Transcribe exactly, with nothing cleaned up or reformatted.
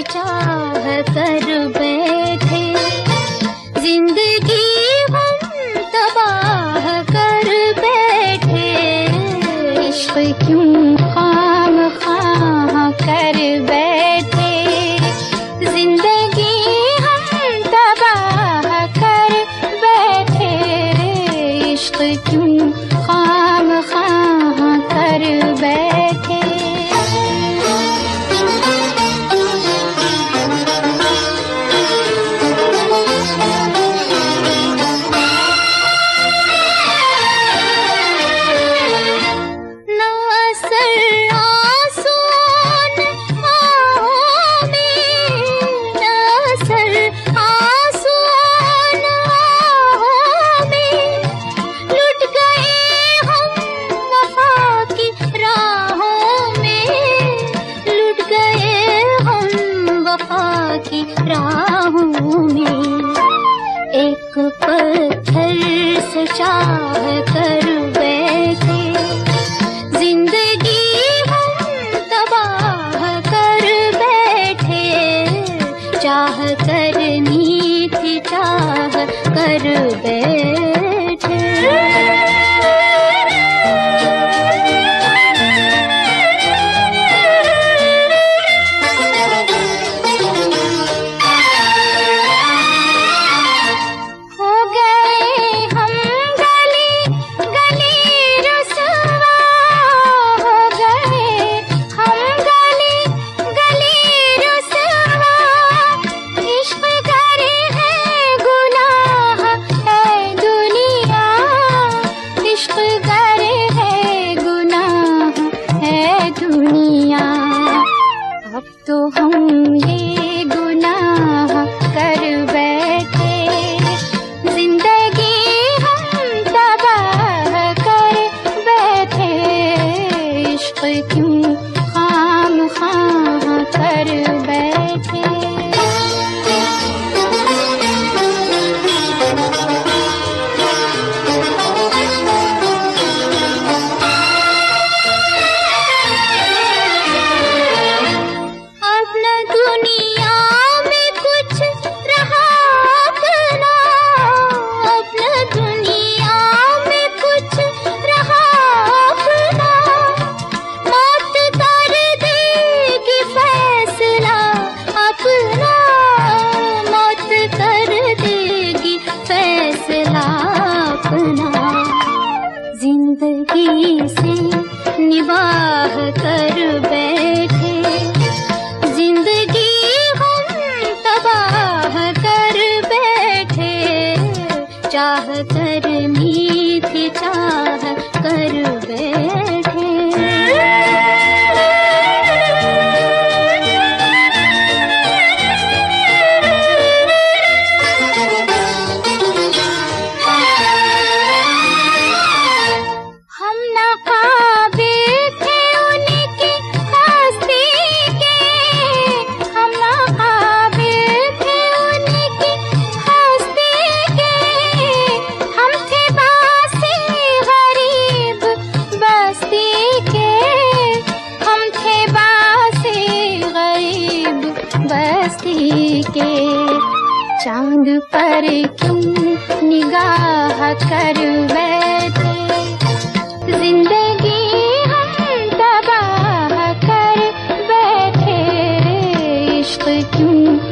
चाह कर बैठे, जिंदगी हम तबाह कर बैठे, इश्क क्यों खाम खाह कर बैठे, जिंदगी हम तबाह कर बैठे, इश्क क्यों खाम खाह कर बैठे। की राहों में एक पत्थर से चाह कर बैठे, जिंदगी हम तबाह कर बैठे, चाह करनी थी चाह कर बैठे। तो हम ये गुनाह कर बैठे, जिंदगी हम तबाह कर बैठे, इश्क क्यों खाम खाह कर बैठे। जिंदगी से निबाह कर बैठे, जिंदगी हम तबाह कर बैठे, चाह करनी थी चाह कर बैठे। के चांद पर क्यों निगाह कर बैठे, जिंदगी हम तबाह कर बैठे, इश्क क्यों